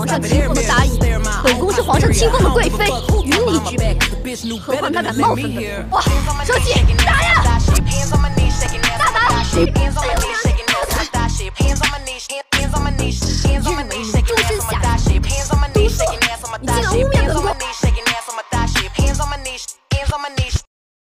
皇上亲封的答应，本宫是皇上亲封的贵妃，云里之辈，何况他敢冒犯本宫？哇！收起，打呀！大胆！哎呦娘！